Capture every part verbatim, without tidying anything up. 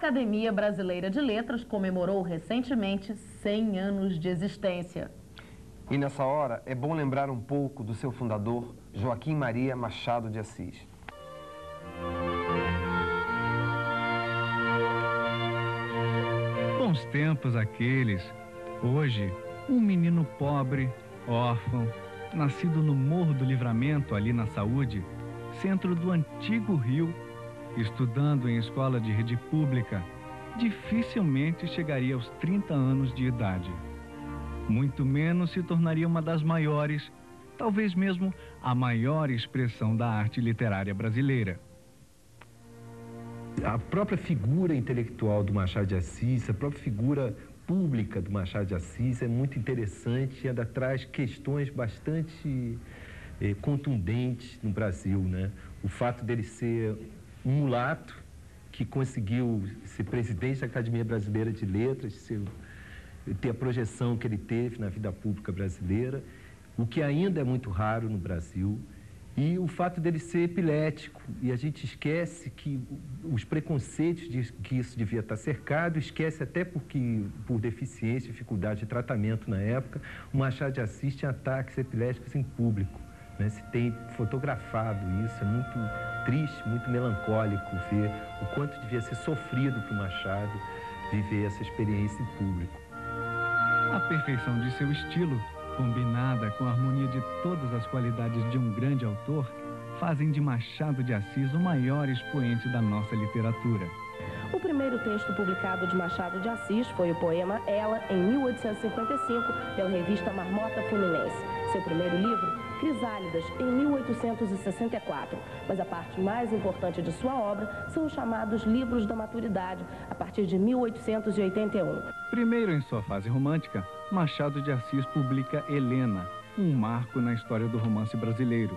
Academia Brasileira de Letras comemorou recentemente cem anos de existência. E nessa hora é bom lembrar um pouco do seu fundador, Joaquim Maria Machado de Assis. Bons tempos aqueles. Hoje, um menino pobre, órfão, nascido no Morro do Livramento, ali na Saúde, centro do antigo Rio, estudando em escola de rede pública, dificilmente chegaria aos trinta anos de idade. Muito menos se tornaria uma das maiores, talvez mesmo a maior expressão da arte literária brasileira. A própria figura intelectual do Machado de Assis, a própria figura pública do Machado de Assis é muito interessante e ainda traz questões bastante eh, contundentes no Brasil, né? O fato dele ser um mulato que conseguiu ser presidente da Academia Brasileira de Letras, ser, ter a projeção que ele teve na vida pública brasileira, o que ainda é muito raro no Brasil, e o fato dele ser epilético, e a gente esquece que os preconceitos de que isso devia estar cercado, esquece até porque, por deficiência, dificuldade de tratamento na época, o Machado de Assis tinha ataques epiléticos em público, né? Se tem fotografado isso, é muito triste, muito melancólico ver o quanto devia ser sofrido para o Machado viver essa experiência em público. A perfeição de seu estilo, combinada com a harmonia de todas as qualidades de um grande autor, fazem de Machado de Assis o maior expoente da nossa literatura. O primeiro texto publicado de Machado de Assis foi o poema Ela, em mil oitocentos e cinquenta e cinco, pela revista Marmota Fluminense. Seu primeiro livro, Crisálidas, em mil oitocentos e sessenta e quatro. Mas a parte mais importante de sua obra são os chamados livros da maturidade, a partir de mil oitocentos e oitenta e um. Primeiro, em sua fase romântica, Machado de Assis publica Helena, um marco na história do romance brasileiro.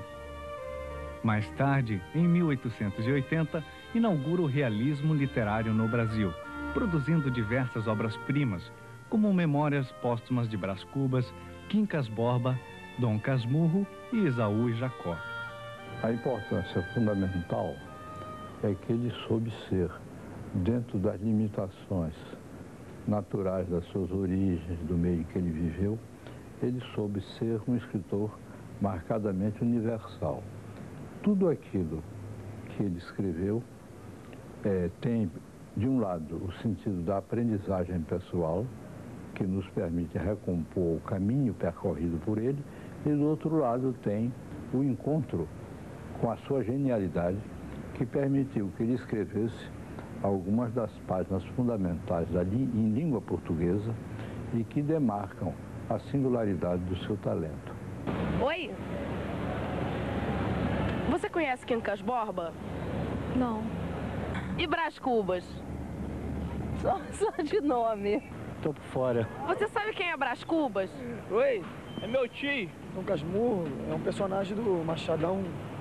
Mais tarde, em mil oitocentos e oitenta, inaugura o realismo literário no Brasil, produzindo diversas obras-primas, como Memórias Póstumas de Brás Cubas, Quincas Borba, Dom Casmurro e Esaú e Jacó. A importância fundamental é que ele soube ser, dentro das limitações naturais das suas origens, do meio que ele viveu, ele soube ser um escritor marcadamente universal. Tudo aquilo que ele escreveu é, tem, de um lado, o sentido da aprendizagem pessoal, que nos permite recompor o caminho percorrido por ele, e do outro lado tem o encontro com a sua genialidade, que permitiu que ele escrevesse algumas das páginas fundamentais da, em língua portuguesa e que demarcam a singularidade do seu talento. Oi? Você conhece Quincas Borba? Não. E Brás Cubas? Só, só de nome. Tô por fora. Você sabe quem é Brás Cubas? Oi, é meu tio. Dom Casmurro é um personagem do Machadão.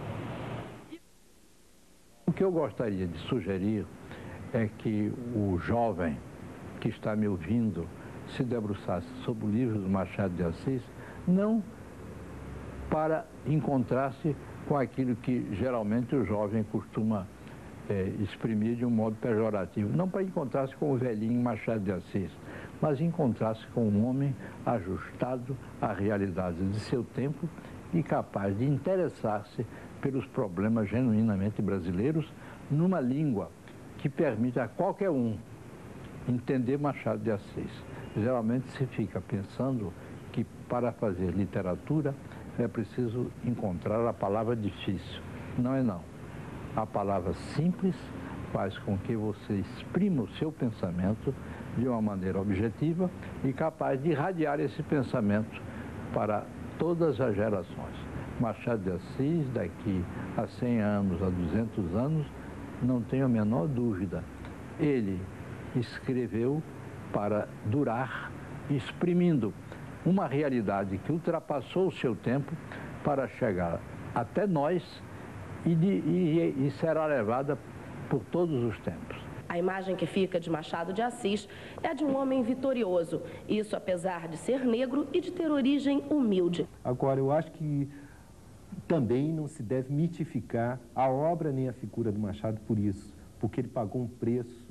O que eu gostaria de sugerir é que o jovem que está me ouvindo se debruçasse sobre o livro do Machado de Assis, não para encontrar-se com aquilo que geralmente o jovem costuma é, exprimir de um modo pejorativo, não para encontrar-se com o velhinho Machado de Assis, mas encontrar-se com um homem ajustado à realidade de seu tempo e capaz de interessar-se pelos problemas genuinamente brasileiros numa língua que permite a qualquer um entender Machado de Assis. Geralmente se fica pensando que para fazer literatura é preciso encontrar a palavra difícil. Não é não. A palavra simples faz com que você exprima o seu pensamento de uma maneira objetiva e capaz de irradiar esse pensamento para todas as gerações. Machado de Assis, daqui a cem anos, a duzentos anos, não tenho a menor dúvida. Ele escreveu para durar, exprimindo uma realidade que ultrapassou o seu tempo para chegar até nós e, de, e, e será levada por todos os tempos. A imagem que fica de Machado de Assis é a de um homem vitorioso, isso apesar de ser negro e de ter origem humilde. Agora, eu acho que também não se deve mitificar a obra nem a figura do Machado por isso, porque ele pagou um preço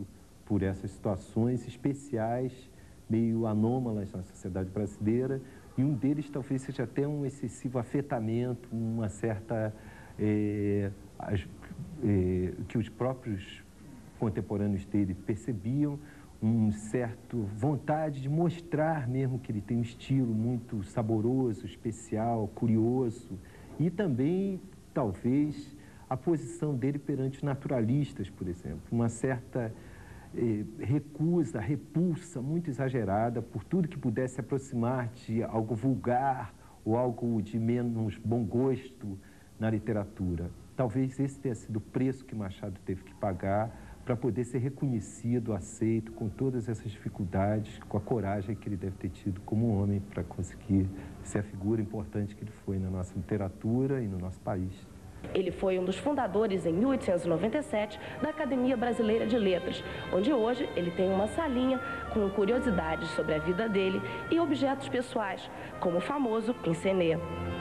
por essas situações especiais, meio anômalas na sociedade brasileira, e um deles talvez seja até um excessivo afetamento, uma certa... É, as, é, que os próprios contemporâneos dele percebiam, um certo vontade de mostrar mesmo que ele tem um estilo muito saboroso, especial, curioso, e também, talvez, a posição dele perante os naturalistas, por exemplo, uma certa eh, recusa, repulsa muito exagerada por tudo que pudesse aproximar de algo vulgar ou algo de menos bom gosto na literatura. Talvez esse tenha sido o preço que Machado teve que pagar para poder ser reconhecido, aceito, com todas essas dificuldades, com a coragem que ele deve ter tido como homem para conseguir ser a figura importante que ele foi na nossa literatura e no nosso país. Ele foi um dos fundadores, em mil oitocentos e noventa e sete, da Academia Brasileira de Letras, onde hoje ele tem uma salinha com curiosidades sobre a vida dele e objetos pessoais, como o famoso pincenê.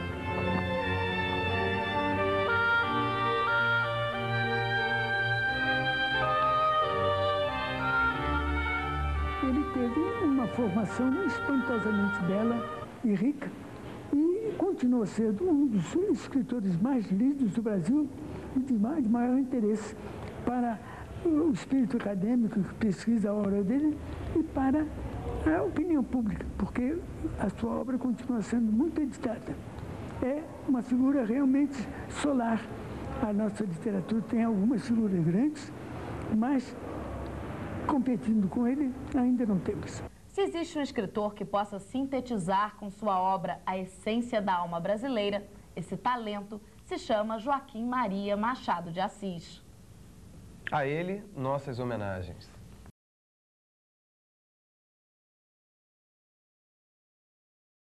Ele teve uma formação espantosamente bela e rica e continua sendo um dos escritores mais lidos do Brasil e de maior interesse para o espírito acadêmico que pesquisa a obra dele e para a opinião pública, porque a sua obra continua sendo muito editada. É uma figura realmente solar. A nossa literatura tem algumas figuras grandes, mas competindo com ele, ainda não temos. Se existe um escritor que possa sintetizar com sua obra a essência da alma brasileira, esse talento se chama Joaquim Maria Machado de Assis. A ele, nossas homenagens.